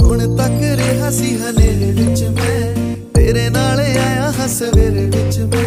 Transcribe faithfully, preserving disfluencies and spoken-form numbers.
ਹੁਣ ਤੱਕ ਰਿਹਾ ਸੀ ਹਨੇਰੇ ਵਿੱਚ ਮੈਂ, ਤੇਰੇ ਨਾਲ ਆਇਆ ਹਾਂ ਸਵੇਰੇ ਵਿੱਚ ਮੈਂ।